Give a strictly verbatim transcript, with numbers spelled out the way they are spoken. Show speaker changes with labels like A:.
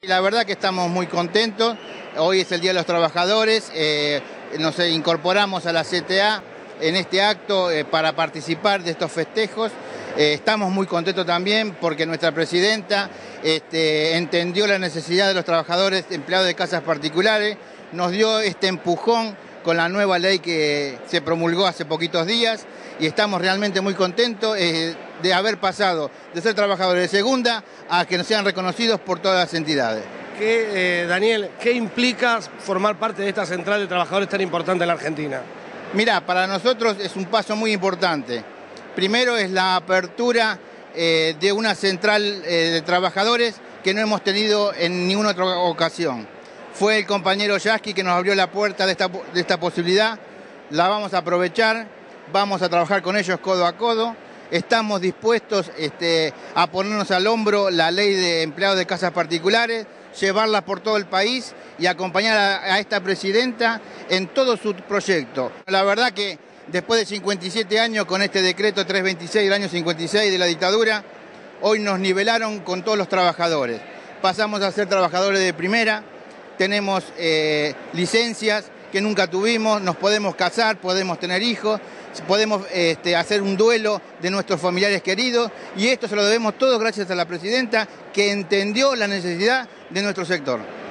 A: La verdad que estamos muy contentos. Hoy es el Día de los Trabajadores. Eh, nos incorporamos a la C T A en este acto eh, para participar de estos festejos. Eh, estamos muy contentos también porque nuestra presidenta este, entendió la necesidad de los trabajadores empleados de casas particulares, nos dio este empujón con la nueva ley que se promulgó hace poquitos días y estamos realmente muy contentos eh, de haber pasado de ser trabajadores de segunda a que nos sean reconocidos por todas las entidades.
B: ¿Qué, eh, Daniel, qué implica formar parte de esta central de trabajadores tan importante en la Argentina?
A: Mirá, para nosotros es un paso muy importante. Primero es la apertura eh, de una central eh, de trabajadores que no hemos tenido en ninguna otra ocasión. Fue el compañero Yasky que nos abrió la puerta de esta, de esta posibilidad. La vamos a aprovechar, vamos a trabajar con ellos codo a codo. Estamos dispuestos este, a ponernos al hombro la ley de empleados de casas particulares, llevarla por todo el país y acompañar a, a esta presidenta en todo su proyecto. La verdad que después de cincuenta y siete años con este decreto trescientos veintiséis del año cincuenta y seis de la dictadura, hoy nos nivelaron con todos los trabajadores. Pasamos a ser trabajadores de primera, tenemos eh, licencias que nunca tuvimos, nos podemos casar, podemos tener hijos, podemos este, hacer un duelo de nuestros familiares queridos y esto se lo debemos todos gracias a la presidenta que entendió la necesidad de nuestro sector.